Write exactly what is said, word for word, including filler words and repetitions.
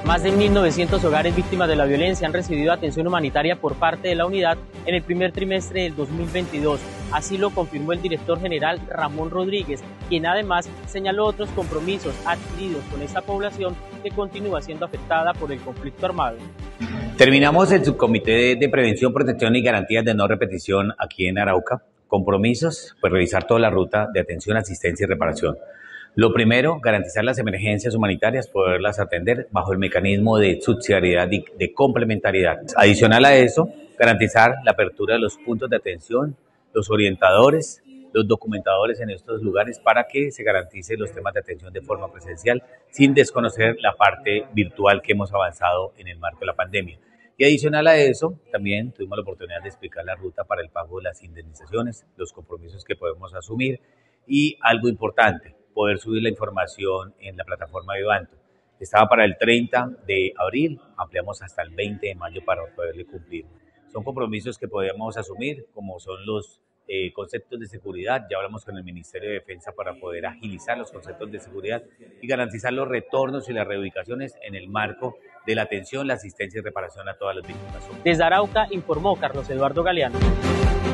Más de mil novecientos hogares víctimas de la violencia han recibido atención humanitaria por parte de la unidad en el primer trimestre del dos mil veintidós. Así lo confirmó el director general Ramón Rodríguez, quien además señaló otros compromisos adquiridos con esta población que continúa siendo afectada por el conflicto armado. Terminamos el subcomité de prevención, protección y garantías de no repetición aquí en Arauca. Compromisos, pues revisar toda la ruta de atención, asistencia y reparación. Lo primero, garantizar las emergencias humanitarias, poderlas atender bajo el mecanismo de subsidiariedad y de complementariedad. Adicional a eso, garantizar la apertura de los puntos de atención, los orientadores, los documentadores en estos lugares para que se garantice los temas de atención de forma presencial sin desconocer la parte virtual que hemos avanzado en el marco de la pandemia. Y adicional a eso, también tuvimos la oportunidad de explicar la ruta para el pago de las indemnizaciones, los compromisos que podemos asumir y algo importante, poder subir la información en la plataforma Vivanto. Estaba para el treinta de abril, ampliamos hasta el veinte de mayo para poderle cumplir. Son compromisos que podemos asumir, como son los eh, conceptos de seguridad. Ya hablamos con el Ministerio de Defensa para poder agilizar los conceptos de seguridad y garantizar los retornos y las reubicaciones en el marco de la atención, la asistencia y reparación a todas las víctimas. Desde Arauca informó Carlos Eduardo Galeano.